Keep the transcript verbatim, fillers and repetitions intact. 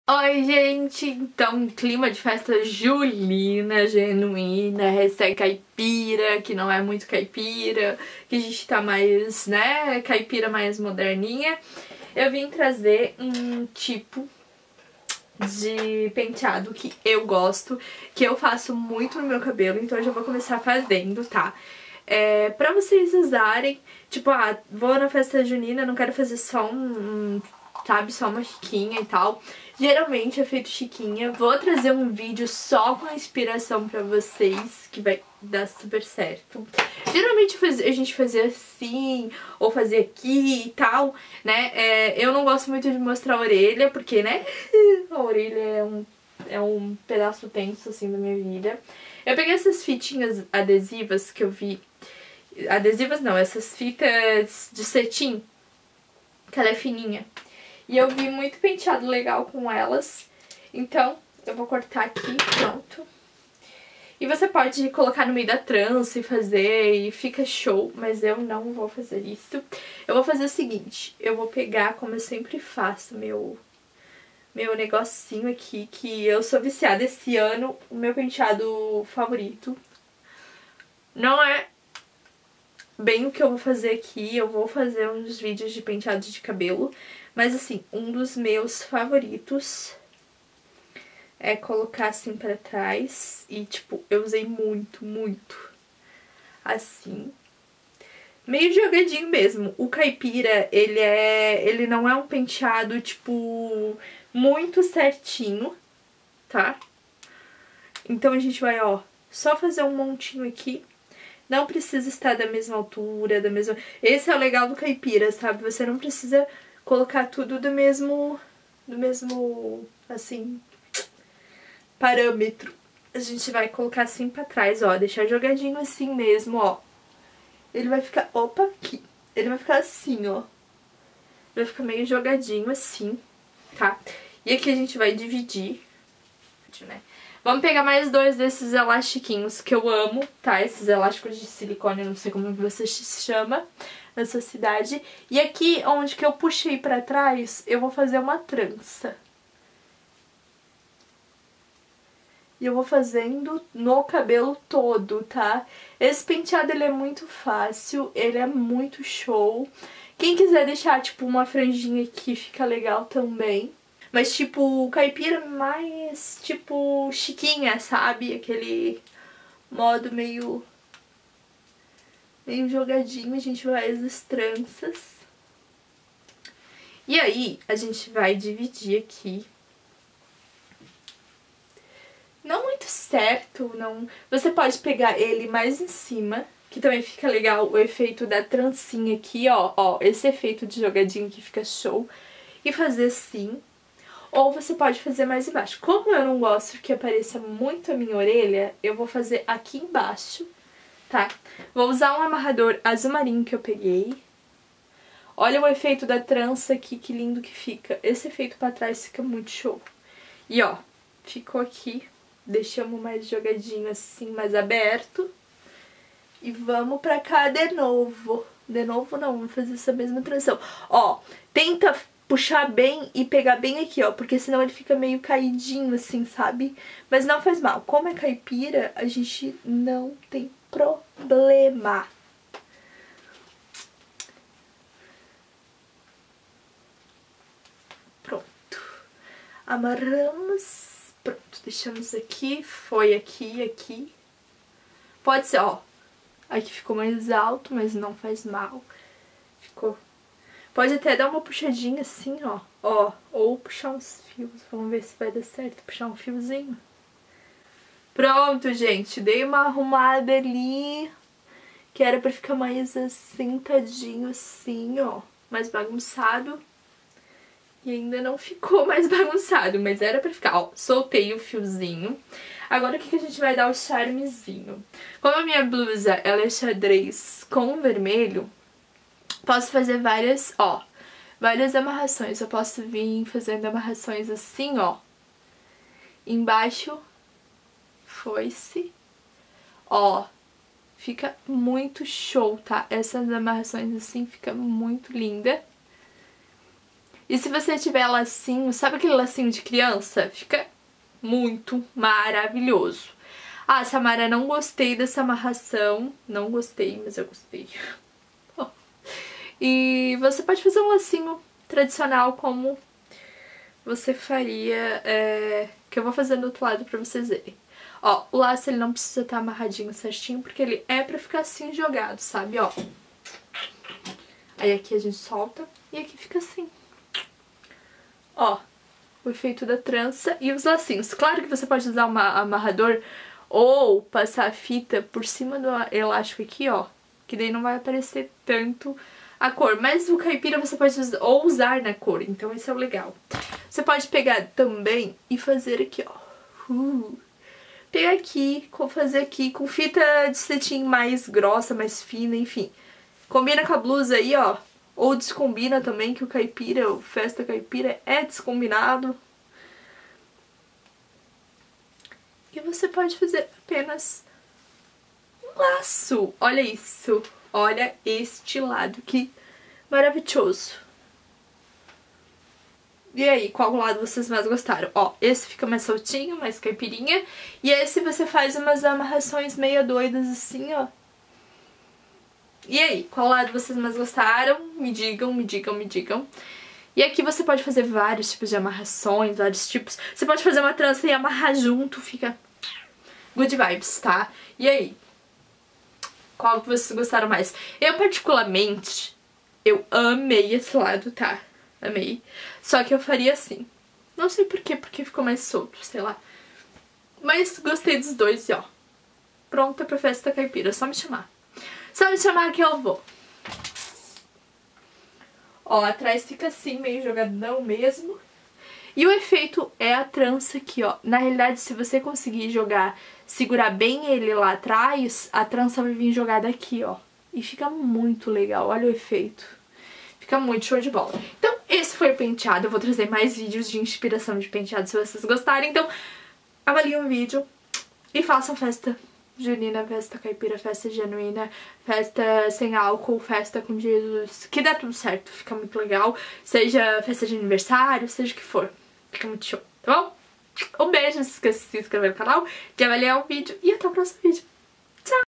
Oi, gente! Então, clima de festa julina, genuína, hashtag caipira, que não é muito caipira, que a gente tá mais, né, caipira mais moderninha. Eu vim trazer um tipo de penteado que eu gosto, que eu faço muito no meu cabelo, então eu já vou começar fazendo, tá? É, pra vocês usarem, tipo, ah, vou na festa junina, não quero fazer só um, um sabe, só uma chiquinha e tal. Geralmente é feito chiquinha. Vou trazer um vídeo só com a inspiração pra vocês, que vai dar super certo. Geralmente a gente fazia assim, ou fazia aqui e tal, né? É, eu não gosto muito de mostrar a orelha, porque, né? A orelha é um, é um pedaço tenso, assim, da minha vida. Eu peguei essas fitinhas adesivas que eu vi. Adesivas não, essas fitas de cetim, que ela é fininha. E eu vi muito penteado legal com elas. Então, eu vou cortar aqui, pronto. E você pode colocar no meio da trança e fazer, e fica show. Mas eu não vou fazer isso. Eu vou fazer o seguinte, eu vou pegar, como eu sempre faço, meu, meu negocinho aqui, que eu sou viciada esse ano. O meu penteado favorito não é bem o que eu vou fazer aqui. Eu vou fazer uns vídeos de penteado de cabelo. Mas assim, um dos meus favoritos é colocar assim pra trás. E tipo, eu usei muito, muito assim. Meio jogadinho mesmo. O caipira, ele é... ele não é um penteado, tipo, muito certinho, tá? Então a gente vai, ó, só fazer um montinho aqui. Não precisa estar da mesma altura, da mesma... Esse é o legal do caipira, sabe? Você não precisa colocar tudo do mesmo, do mesmo, assim, parâmetro. A gente vai colocar assim pra trás, ó, deixar jogadinho assim mesmo, ó. Ele vai ficar, opa, aqui. Ele vai ficar assim, ó. Ele vai ficar meio jogadinho assim, tá? E aqui a gente vai dividir, né? Vamos pegar mais dois desses elastiquinhos que eu amo, tá? Esses elásticos de silicone, não sei como você chama na sua cidade. E aqui, onde que eu puxei pra trás, eu vou fazer uma trança. E eu vou fazendo no cabelo todo, tá? Esse penteado, ele é muito fácil, ele é muito show. Quem quiser deixar, tipo, uma franjinha aqui, fica legal também. Mas, tipo, caipira mais, tipo, chiquinha, sabe? Aquele modo meio... meio jogadinho, a gente vai as tranças. E aí, a gente vai dividir aqui. Não muito certo, não... Você pode pegar ele mais em cima, que também fica legal o efeito da trancinha aqui, ó. Ó, esse efeito de jogadinho que fica show. E fazer assim. Ou você pode fazer mais embaixo. Como eu não gosto que apareça muito a minha orelha, eu vou fazer aqui embaixo, tá? Vou usar um amarrador azul marinho que eu peguei. Olha o efeito da trança aqui, que lindo que fica. Esse efeito pra trás fica muito show. E ó, ficou aqui. Deixamos mais jogadinho assim, mais aberto. E vamos pra cá de novo. De novo não, vamos fazer essa mesma transição. Ó, tenta puxar bem e pegar bem aqui, ó, porque senão ele fica meio caidinho assim, sabe? Mas não faz mal. Como é caipira, a gente não tem problema. Pronto. Amarramos. Pronto, deixamos aqui. Foi aqui, aqui. Pode ser, ó. Aqui ficou mais alto, mas não faz mal. Ficou... Pode até dar uma puxadinha assim, ó. Ó, ou puxar uns fios. Vamos ver se vai dar certo. Puxar um fiozinho. Pronto, gente. Dei uma arrumada ali. Que era pra ficar mais assentadinho assim, ó. Mais bagunçado. E ainda não ficou mais bagunçado, mas era pra ficar. Ó, soltei o fiozinho. Agora o que que a gente vai dar o charmezinho? Como a minha blusa, ela é xadrez com vermelho... Posso fazer várias, ó, várias amarrações. Eu posso vir fazendo amarrações assim, ó. Embaixo, foi-se. Ó, fica muito show, tá? Essas amarrações assim fica muito linda. E se você tiver lacinho, sabe aquele lacinho de criança? Fica muito maravilhoso. Ah, Samara, não gostei dessa amarração. Não gostei, mas eu gostei. E você pode fazer um lacinho tradicional como você faria, é, que eu vou fazer do outro lado pra vocês verem. Ó, o laço ele não precisa estar amarradinho certinho, porque ele é pra ficar assim jogado, sabe, ó. Aí aqui a gente solta e aqui fica assim. Ó, o efeito da trança e os lacinhos. Claro que você pode usar um amarrador ou passar a fita por cima do elástico aqui, ó, que daí não vai aparecer tanto a cor. Mas o caipira você pode usar, ou usar na cor, então esse é o legal. Você pode pegar também e fazer aqui, ó. Uh, pegar aqui, fazer aqui com fita de cetim mais grossa, mais fina, enfim. Combina com a blusa aí, ó. Ou descombina também, que o caipira, o festa caipira é descombinado. E você pode fazer apenas um laço. Olha isso. Olha este lado, que maravilhoso. E aí, qual lado vocês mais gostaram? Ó, esse fica mais soltinho, mais caipirinha. E esse você faz umas amarrações meio doidas assim, ó. E aí, qual lado vocês mais gostaram? Me digam, me digam, me digam. E aqui você pode fazer vários tipos de amarrações, vários tipos. Você pode fazer uma trança e amarrar junto, fica good vibes, tá? E aí? Qual que vocês gostaram mais? Eu, particularmente, eu amei esse lado, tá? Amei. Só que eu faria assim. Não sei por quê, porque ficou mais solto, sei lá. Mas gostei dos dois e ó. Pronta pra festa caipira, é só me chamar. Só me chamar que eu vou. Ó, atrás fica assim, meio jogadão mesmo. E o efeito é a trança aqui, ó. Na realidade, se você conseguir jogar, segurar bem ele lá atrás, a trança vai vir jogada aqui, ó. E fica muito legal, olha o efeito. Fica muito show de bola. Então, esse foi o penteado. Eu vou trazer mais vídeos de inspiração de penteado se vocês gostarem. Então, avaliem o vídeo e façam festa junina, festa caipira, festa genuína, festa sem álcool, festa com Jesus, que dá tudo certo, fica muito legal, seja festa de aniversário, seja o que for, fica muito show, tá bom? Um beijo, não se esqueça de se inscrever no canal, de avaliar o vídeo e até o próximo vídeo.